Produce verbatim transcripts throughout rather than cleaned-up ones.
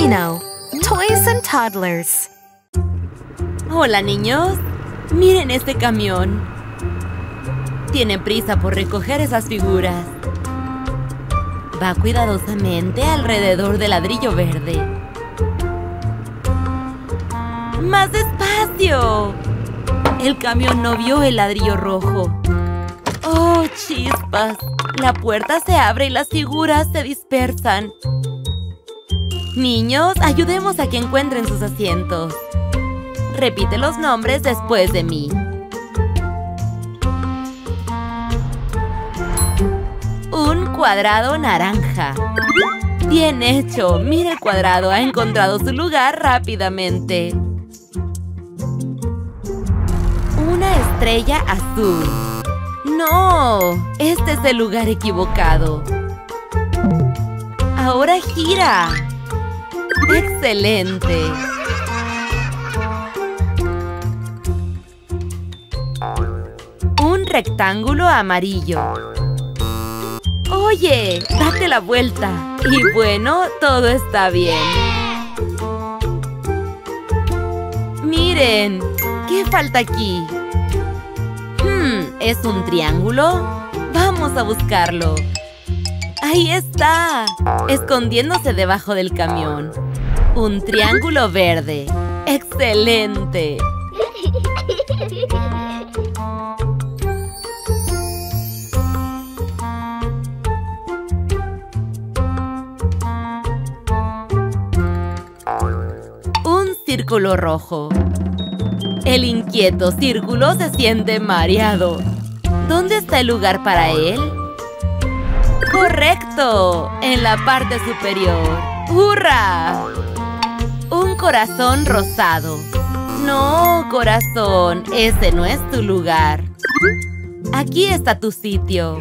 Dino, Toys and Toddlers. Hola, niños. Miren este camión. Tiene prisa por recoger esas figuras. Va cuidadosamente alrededor del ladrillo verde. ¡Más despacio! El camión no vio el ladrillo rojo. ¡Oh, chispas! La puerta se abre y las figuras se dispersan. Niños, ayudemos a que encuentren sus asientos. Repite los nombres después de mí. Un cuadrado naranja. Bien hecho. Mira, el cuadrado ha encontrado su lugar rápidamente. Una estrella azul. ¡No! Este es el lugar equivocado. Ahora gira. ¡Excelente! Un rectángulo amarillo. Oye, date la vuelta. Y bueno, todo está bien. Miren, ¿qué falta aquí? Hmm, ¿es un triángulo? Vamos a buscarlo. ¡Ahí está! Escondiéndose debajo del camión. Un triángulo verde. ¡Excelente! Un círculo rojo. El inquieto círculo se siente mareado. ¿Dónde está el lugar para él? ¡Correcto! En la parte superior. ¡Hurra! Un corazón rosado. No, corazón, ese no es tu lugar. Aquí está tu sitio.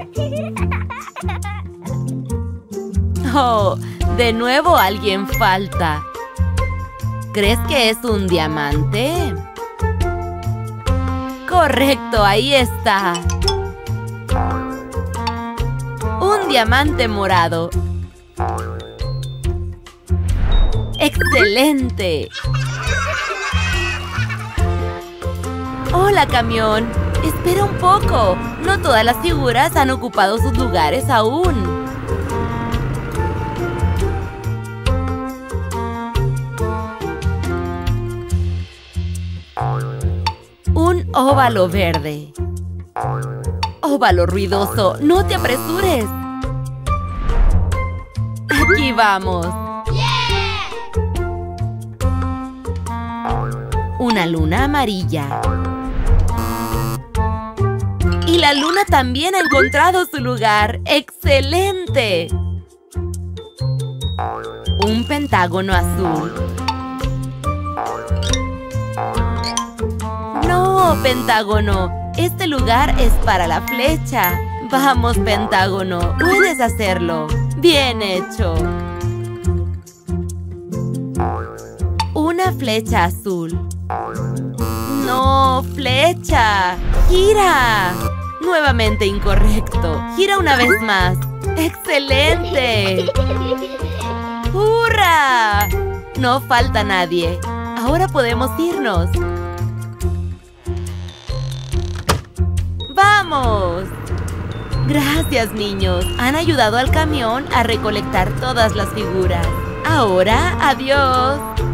Oh, de nuevo alguien falta. ¿Crees que es un diamante? Correcto, ahí está. Un diamante morado. ¡Excelente! ¡Hola, camión! Espera un poco. No todas las figuras han ocupado sus lugares aún. Un óvalo verde. Óvalo ruidoso, no te apresures. Aquí vamos. Una luna amarilla. Y la luna también ha encontrado su lugar. ¡Excelente! Un pentágono azul. ¡No, Pentágono! Este lugar es para la flecha. Vamos, Pentágono, puedes hacerlo. ¡Bien hecho! Una flecha azul. ¡No, flecha! ¡Gira! Nuevamente incorrecto. Gira una vez más. ¡Excelente! ¡Hurra! No falta nadie. Ahora podemos irnos. ¡Vamos! Gracias, niños. Han ayudado al camión a recolectar todas las figuras. Ahora, adiós.